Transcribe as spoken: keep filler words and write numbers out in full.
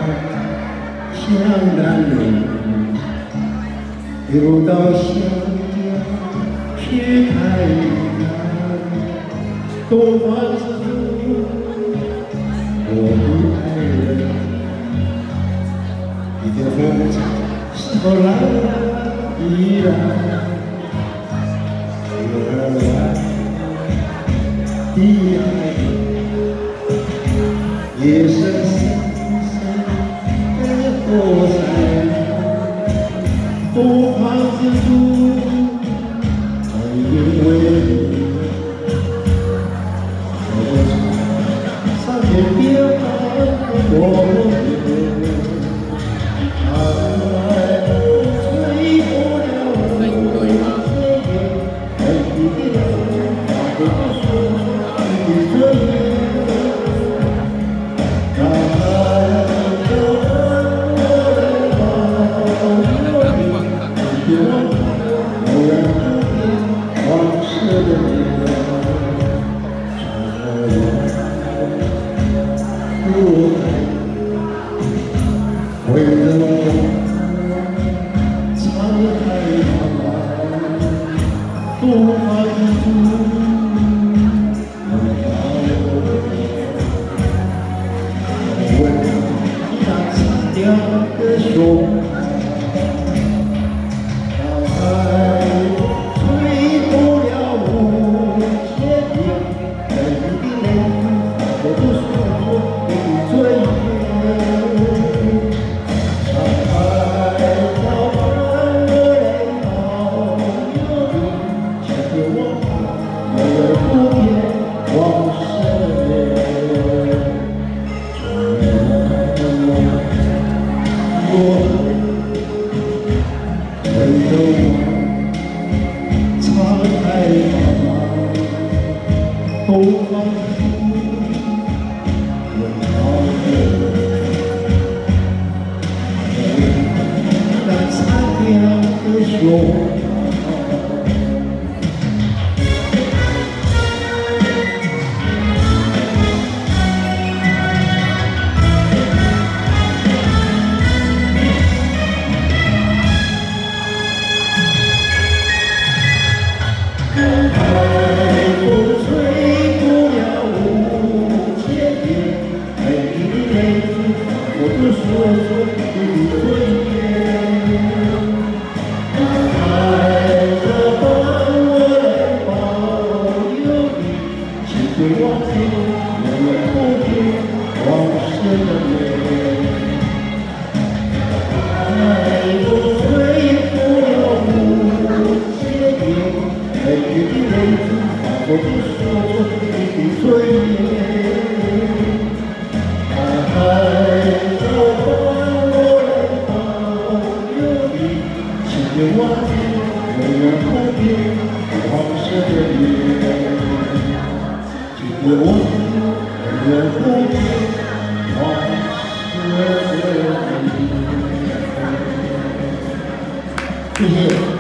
江南路，流到湘江去太阳。东方之珠，我的爱人，你的风采是否来了依然？月儿弯的海边，夜深深的火柴，东方之珠，只因为你。 上天边我爱吹破了我的眼，爱你的人，我不说你的尊严。让爱的我来保佑你，别忘了蓦然不变往事的脸。 回头沧海茫茫，东方之珠，能把我温那苍凉的胸膛，让海吹破了无限年，在你的泪我不说你的尊严。 东方之珠，永保那苍凉的胸。 我就说说你的尊严，爱的帮我来保佑你，请别忘记永远不变往事的美。爱都吹破了无限年，爱你的泪珠，我就说说你的尊严。 别忘记永远不变往事的脸，请别忘记永远不变往事的脸。谢谢。